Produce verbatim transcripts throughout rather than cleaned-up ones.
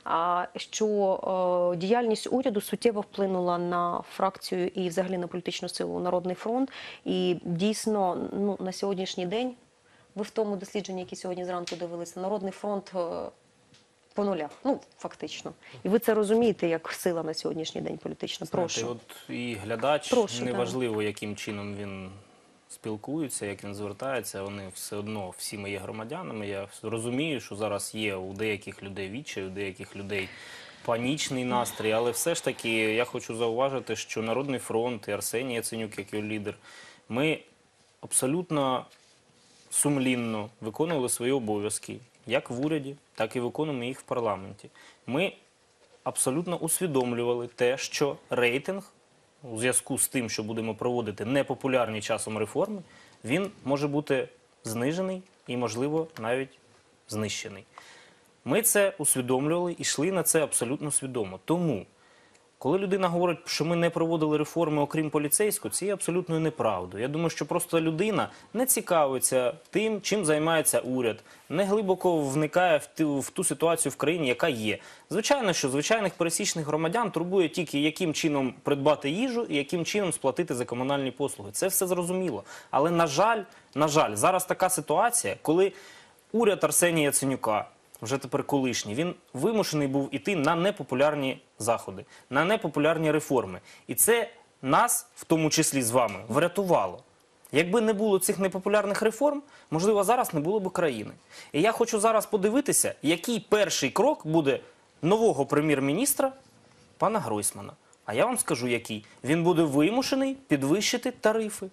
що діяльність уряду суттєво вплинула на фракцію і взагалі на політичну силу «Народний фронт». І дійсно, ну, на сьогоднішній день, ви в тому дослідженні, яке сьогодні зранку дивилися, «Народний фронт» по нулях, ну, фактично. І ви це розумієте, як сила на сьогоднішній день політична. Прошу. Знаєте, от і глядач, Прошу, неважливо, яким чином він спілкується, як він звертається, вони все одно, всі ми є громадянами. Я розумію, що зараз є у деяких людей відчай, у деяких людей панічний настрій, але все ж таки я хочу зауважити, що Народний фронт і Арсеній Яценюк, як його лідер, ми абсолютно сумлінно виконували свої обов'язки, як в уряді, так і виконуємо їх в парламенті. Ми абсолютно усвідомлювали те, що рейтинг у зв'язку з тим, що будемо проводити непопулярні часом реформи, він може бути знижений і, можливо, навіть знищений. Ми це усвідомлювали і йшли на це абсолютно свідомо. Тому, коли людина говорить, що ми не проводили реформи, окрім поліцейського, це є абсолютною неправдою. Я думаю, що просто людина не цікавиться тим, чим займається уряд, не глибоко вникає в ту, в ту ситуацію в країні, яка є. Звичайно, що звичайних пересічних громадян турбує тільки, яким чином придбати їжу і яким чином сплатити за комунальні послуги. Це все зрозуміло. Але, на жаль, на жаль, зараз така ситуація, коли уряд Арсенія Яценюка, вже тепер колишній, він вимушений був іти на непопулярні заходи, на непопулярні реформи. І це нас, в тому числі з вами, врятувало. Якби не було цих непопулярних реформ, можливо, зараз не було б країни. І я хочу зараз подивитися, який перший крок буде нового прем'єр-міністра пана Гройсмана. А я вам скажу, який. Він буде вимушений підвищити тарифи.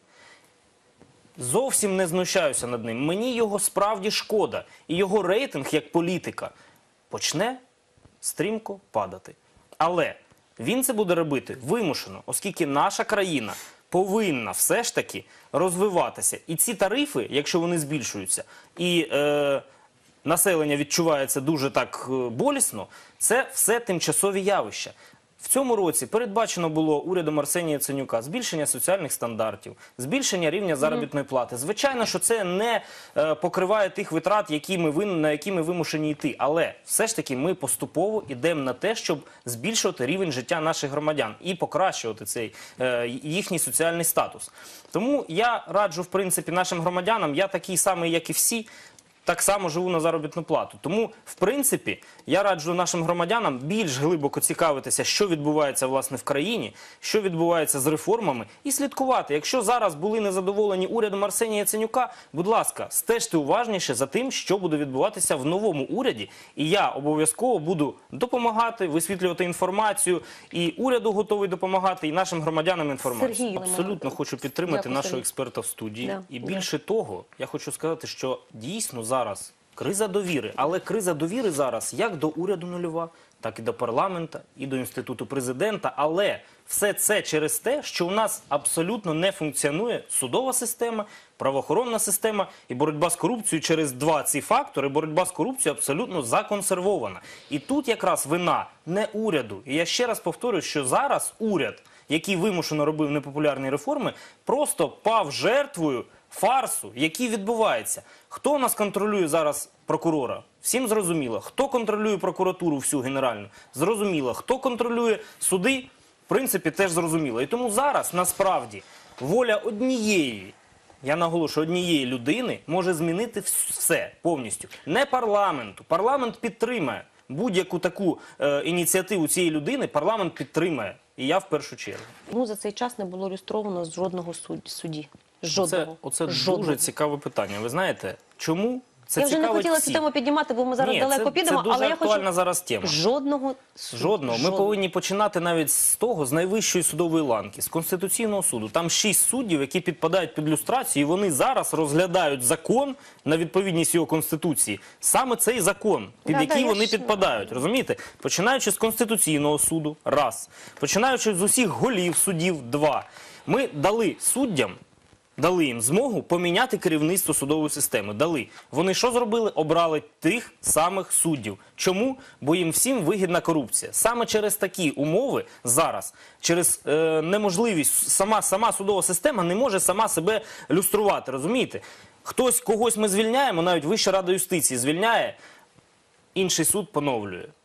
Зовсім не знущаюся над ним. Мені його справді шкода. І його рейтинг, як політика, почне стрімко падати. Але він це буде робити вимушено, оскільки наша країна повинна все ж таки розвиватися. І ці тарифи, якщо вони збільшуються, і е, населення відчуває це дуже так болісно, це все тимчасові явища. В цьому році передбачено було урядом Арсенія Яценюка збільшення соціальних стандартів, збільшення рівня заробітної плати. Звичайно, що це не е, покриває тих витрат, які ми, на які ми вимушені йти. Але все ж таки ми поступово йдемо на те, щоб збільшувати рівень життя наших громадян і покращувати цей е, їхній соціальний статус. Тому я раджу, в принципі, нашим громадянам, я такий самий, як і всі, так само живу на заробітну плату. Тому, в принципі, я раджу нашим громадянам більш глибоко цікавитися, що відбувається, власне, в країні, що відбувається з реформами, і слідкувати. Якщо зараз були незадоволені урядом Арсенія Яценюка, будь ласка, стежте уважніше за тим, що буде відбуватися в новому уряді, і я обов'язково буду допомагати, висвітлювати інформацію, і уряду готовий допомагати, і нашим громадянам інформацію. Сергій, абсолютно хочу підтримати Дякую, нашого Сергій. експерта в студії. Да. І більше того, я хочу сказати, що дійсно зараз криза довіри, але криза довіри зараз як до уряду нульова, так і до парламента, і до інституту президента, але все це через те, що у нас абсолютно не функціонує судова система, правоохоронна система, і боротьба з корупцією через два ці фактори, боротьба з корупцією абсолютно законсервована. І тут якраз вина не уряду. І я ще раз повторюю, що зараз уряд, який вимушено робив непопулярні реформи, просто пав жертвою фарсу, який відбувається. Хто у нас контролює зараз прокурора? Всім зрозуміло. Хто контролює прокуратуру всю генеральну? Зрозуміло. Хто контролює суди? В принципі, теж зрозуміло. І тому зараз, насправді, воля однієї, я наголошую, однієї людини може змінити все повністю. Не парламенту. Парламент підтримає будь-яку таку е, ініціативу цієї людини, парламент підтримає. І я в першу чергу. Ну, за цей час не було люстровано жодного судді. Жодного. Оце, оце Жодного. дуже цікаве питання. Ви знаєте, чому це я вже не хотіла цю тему піднімати, бо ми зараз Ні, далеко це, підемо, це дуже але я актуальна хочу... зараз тема. Жодного суду. Жодного. Ми Жодного. повинні починати навіть з того, з найвищої судової ланки, з Конституційного суду. Там шість суддів, які підпадають під люстрацію, і вони зараз розглядають закон на відповідність його Конституції. Саме цей закон, під Да, який да, вони ще... підпадають. Розумієте? Починаючи з Конституційного суду, раз. Починаючи з усіх голів судів, два. Ми дали суддям, дали їм змогу поміняти керівництво судової системи. Дали. Вони що зробили? Обрали тих самих суддів. Чому? Бо їм всім вигідна корупція. Саме через такі умови зараз, через е, неможливість, сама, сама судова система не може сама себе люструвати. Розумієте? Хтось, когось ми звільняємо, навіть Вища рада юстиції звільняє, інший суд поновлює.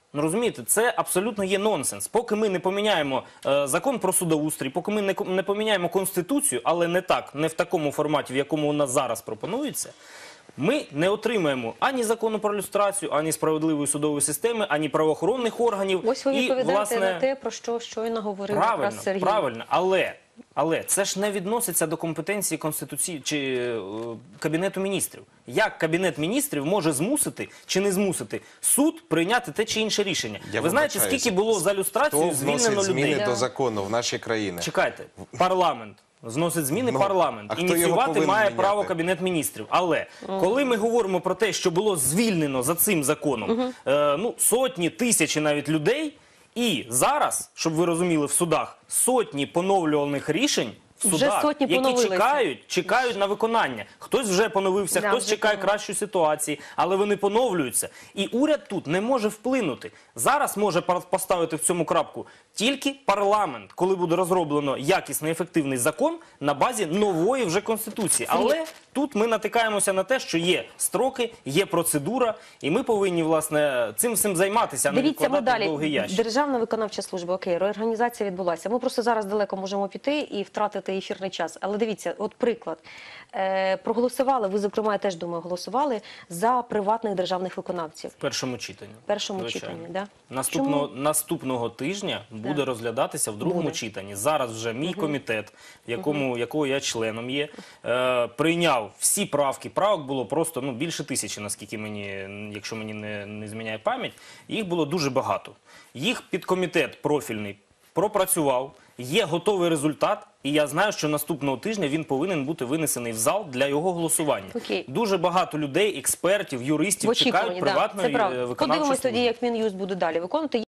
Ну, розумієте, це абсолютно є нонсенс. Поки ми не поміняємо е, закон про судоустрій, поки ми не, ко- не поміняємо Конституцію, але не так, не в такому форматі, в якому у нас зараз пропонується, ми не отримаємо ані закону про люстрацію, ані справедливої судової системи, ані правоохоронних органів. Ось ви і, відповідаєте власне, на те, про що щойно говорив Правильно, якраз Сергій. правильно, але, але це ж не відноситься до компетенції Конституції чи е, Кабінету міністрів. Як Кабінет міністрів може змусити чи не змусити суд прийняти те чи інше рішення? Я Ви знаєте, вибачаюся. скільки було за люстрацію Хто звільнено вносить людей? зміни Да. до закону в нашій країні? Чекайте, парламент. Зносить зміни Ну, парламент. а хто його Ініціювати повинен має міняти? право Кабінет міністрів. Але коли ми говоримо про те, що було звільнено за цим законом е, ну, сотні, тисячі навіть людей, і зараз, щоб ви розуміли, в судах сотні поновлювальних рішень в Вже судах, сотні які поновилися. чекають, чекають на виконання. Хтось вже поновився, Да, хтось вже чекає поновився. кращої ситуації, але вони поновлюються. І уряд тут не може вплинути. Зараз може пар- поставити в цьому крапку тільки парламент, коли буде розроблено якісний, ефективний закон на базі нової вже Конституції. Але тут ми натикаємося на те, що є строки, є процедура, і ми повинні, власне, цим всім займатися, а не Дивіться, ми відкладати в далі. довгий ящик. Державна виконавча служба, окей, реорганізація відбулася. Ми просто зараз далеко можемо піти і втратити ефірний час. Але дивіться, от приклад. Е, проголосували, ви, зокрема, я теж, думаю, голосували за приватних державних виконавців. В першому читанні. В першому Звичайно. читанні, да? Наступного, Чому? наступного тижня буде Так. розглядатися в другому Буде. читанні. Зараз вже мій комітет, в якому, якого я членом є, е, прийняв всі правки. Правок було просто ну, більше тисячі, наскільки мені, якщо мені не, не зміняє пам'ять. Їх було дуже багато. Їх підкомітет профільний пропрацював, є готовий результат, і я знаю, що наступного тижня він повинен бути винесений в зал для його голосування. Окей. Дуже багато людей, експертів, юристів В очікуванні, чекають да, приватної це правда. е, виконавчої Подивимось тоді, служби. як Мін'юст буде далі виконувати.